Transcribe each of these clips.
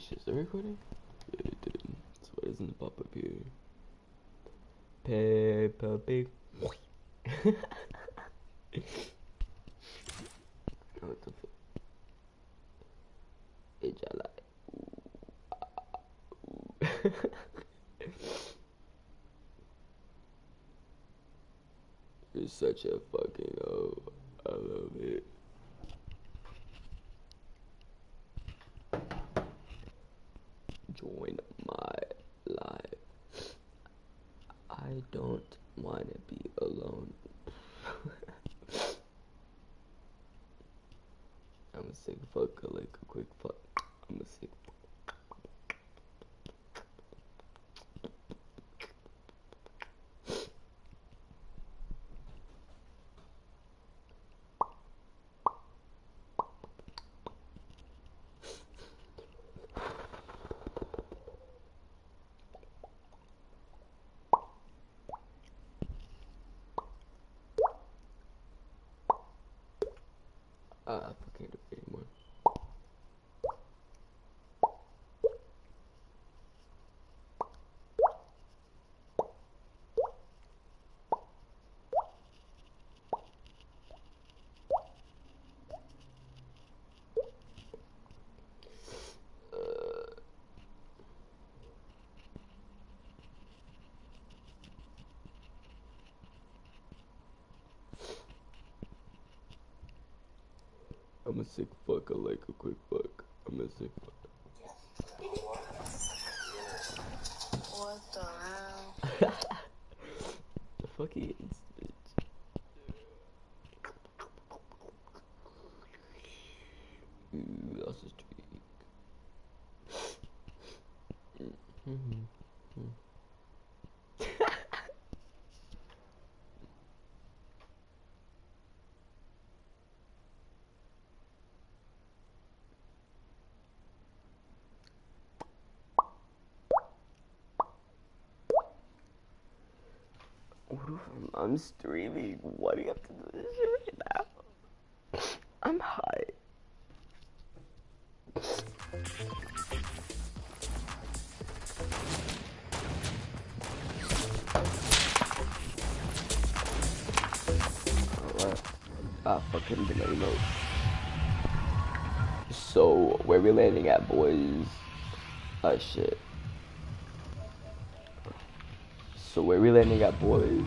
shit still recording? Yeah, it did. So why doesn't it pop up here? Peppa Pig. What the fuck? It's You're such a fucking I love it. Join my life. I don't want to be alone. I'm a sick fucker, like a quick fuck. I'm a sick. I fucking do it anymore. I'm a sick fucker, like a quick fuck. I'm a sick fucker. What the hell? The fuck is bitch? Ooh, that's a streak. I'm streaming. Why do you have to do this shit right now? I'm high. Alright. Fucking delay mode. So, where we landing at, boys? Shit. So, where we landing at, boys?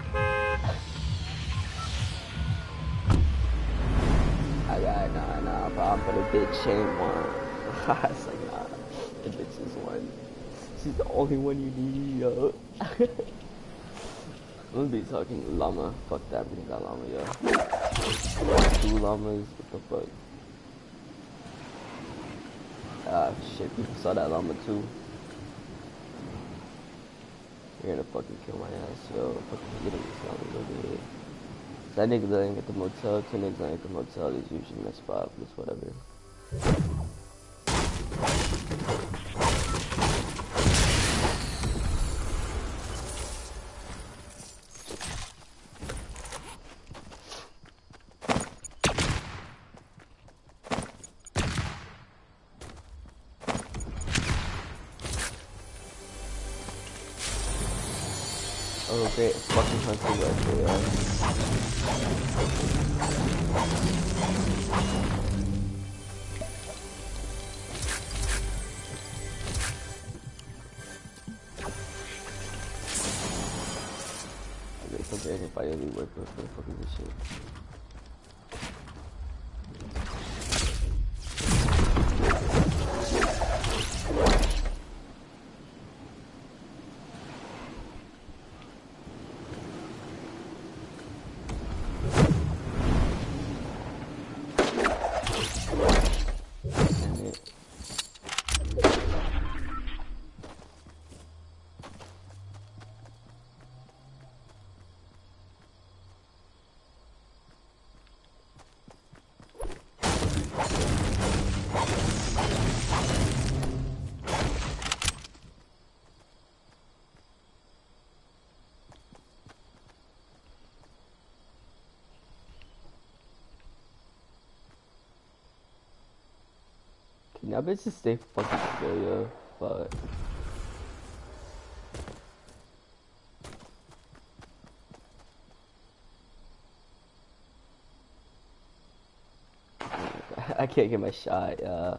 I got, nah, but a bitch ain't one. It's like, nah, the bitch is one. She's the only one you need, yo. I'm gonna be talking llama. Fuck that, we got llama, yo. 2 llamas, what the fuck? Shit, people saw that llama too. You're gonna fucking kill my ass, yo. Fucking get him this llama over here. That nigga that ain't at the motel, 2 niggas that ain't at the motel is usually in that spot, but it's whatever. Oh great, fucking hunting rifle, yeah. Okay, so bad if I really work with the fuck is this shit. Y'all bitches stay fucking still, yo. Fuck. I can't get my shot, yeah.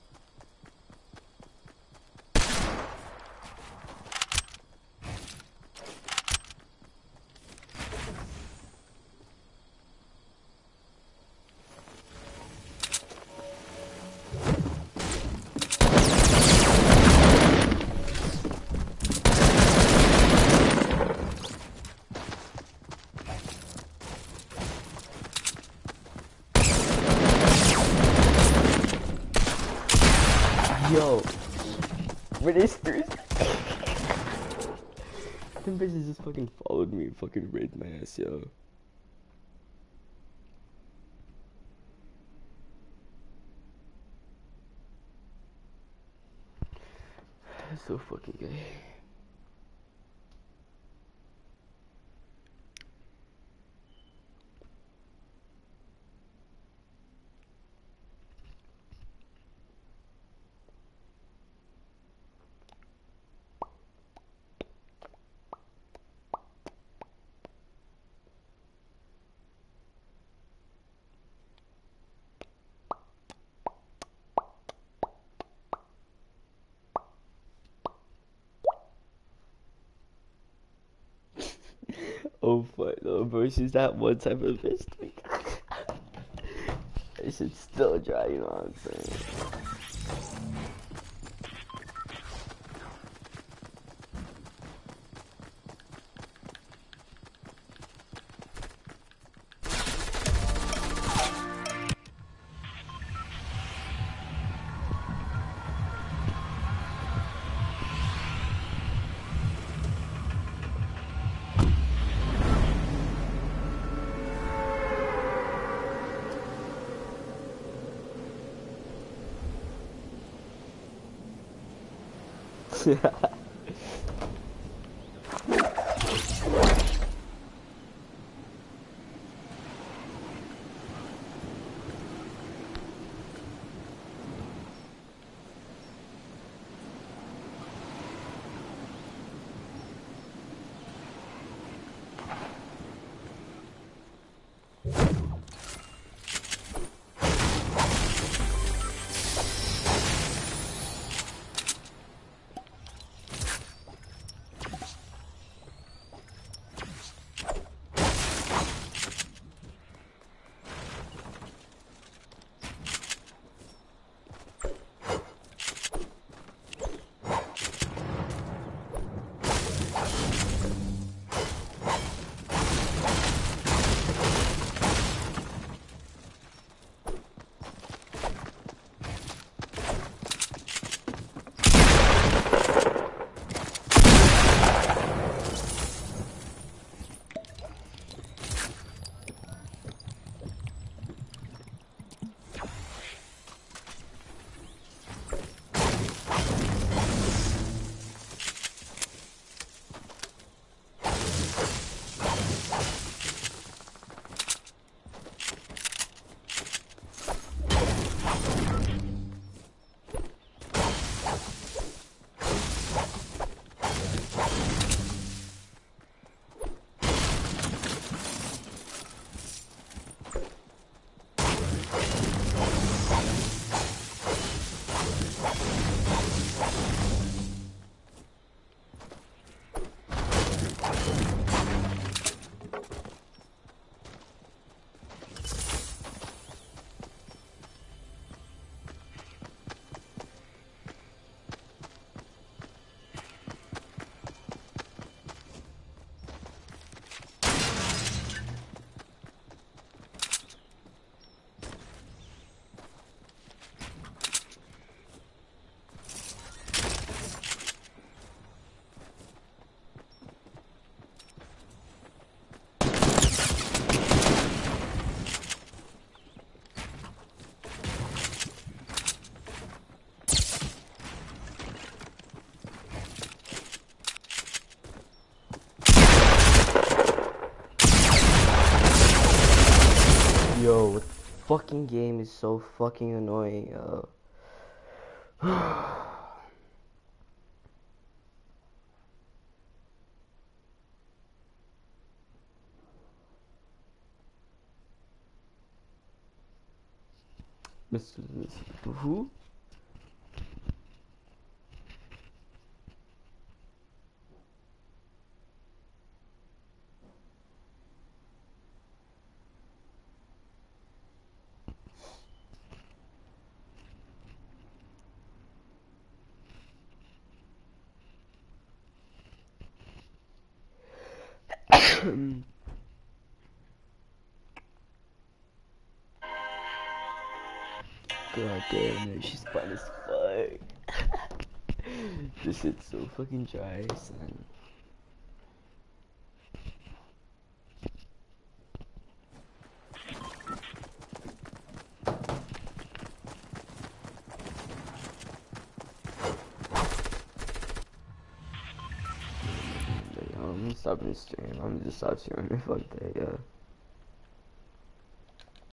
Yo, were they serious? Them bitches just fucking followed me and fucking raped my ass, yo. That's so fucking gay. Oh fuck no, bro, she's that one type of bitch. It should still dry, you know what I'm saying? Yo, the fucking game is so fucking annoying, yo. Mr. Who? God damn it, she's fun as fuck. This shit's so fucking dry, son. I'm gonna stop this stream. I'm gonna just stop streaming. Fuck that, yeah.